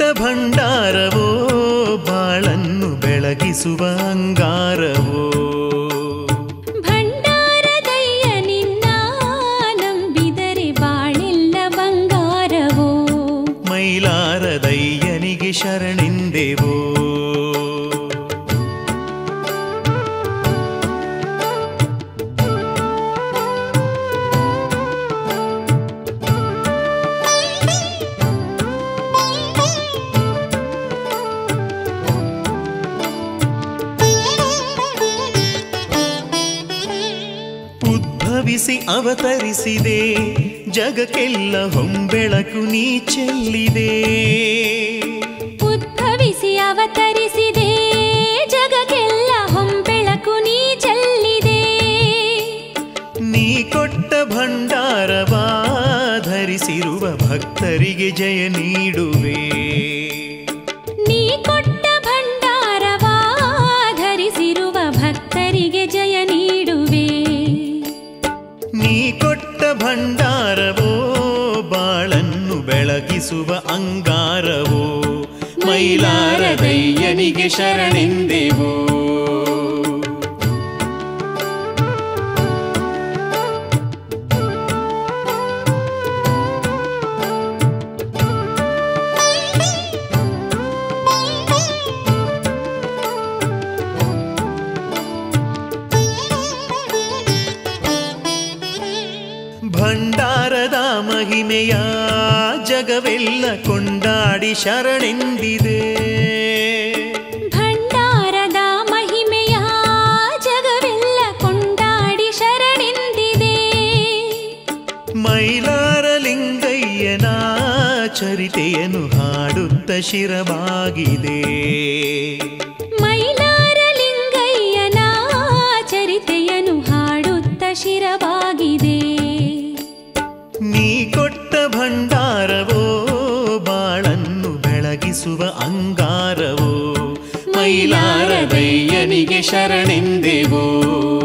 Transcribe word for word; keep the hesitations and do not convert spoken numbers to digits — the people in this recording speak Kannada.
ಭಂಡಾರವೋ ಬಾಳನ್ನು ಬೆಳಗಿಸುವ ಅಂಗಾರವೋ. ಭಂಡಾರದಯ್ಯ ನಿನ್ನ ನಂಬಿದರೆ ಬಾಳೆಲ್ಲ ಬಂಗಾರವೋ. ಮೈಲಾರದಯ್ಯನಿಗೆ ಶರಣೆಂದೆವೋ. ಉದ್ಭವಿಸಿ ಅವತರಿಸಿದೆ ಜಗಕ್ಕೆಲ್ಲ ಹೊಂಬೆಳಕು ನೀ ಚೆಲ್ಲಿದೆ. ಉದ್ಭವಿಸಿ ಅವತರಿಸಿದೆ ಜಗಕ್ಕೆಲ್ಲ ಹೊಂಬೆಳಕು ನೀ ಚೆಲ್ಲಿದೆ. ನೀ ಕೊಟ್ಟ ಭಂಡಾರವಾ ಧರಿಸಿರುವ ಭಕ್ತರಿಗೆ ಜಯ ನೀಡುವೆ. ನೀ ಕೊಟ್ಟ ಭಂಡಾರವಾ ಧರಿಸಿರುವ ಭಕ್ತರಿಗೆ ಜಯ ನೀಡುವೆ. ನೀ ಕೊಟ್ಟ ಭಂಡಾರವೋ ಬಾಳನ್ನು ಬೆಳಗಿಸುವ ಅಂಗಾರವೋ. ಮೈಲಾರದಯ್ಯನಿಗೆ ಶರಣೆಂದೆವೋ. ಭಂಡಾರದ ಮಹಿಮೆಯ ಜಗವೆಲ್ಲ ಕೊಂಡಾಡಿ ಶರಣೆಂದಿದೆ. ಭಂಡಾರದ ಮಹಿಮೆಯ ಜಗವೆಲ್ಲ ಕೊಂಡಾಡಿ ಶರಣೆಂದಿದೆ. ಮೈಲಾರಲಿಂಗಯ್ಯನ ಚರಿತೆಯನ್ನು ಹಾಡುತ್ತ ಶಿರಬಾಗಿದೆ. ಮೈಲಾರಲಿಂಗಯ್ಯನ ಚರಿತೆಯನ್ನು ಹಾಡುತ್ತ ಶಿರಬಾಗಿದೆ. ನೀ ಕೊಟ್ಟ ಭಂಡಾರವೋ ಬಾಳನ್ನು ಬೆಳಗಿಸುವ ಅಂಗಾರವೋ. ಮೈಲಾರದಯ್ಯನಿಗೆ ಶರಣೆಂದೆವೋ.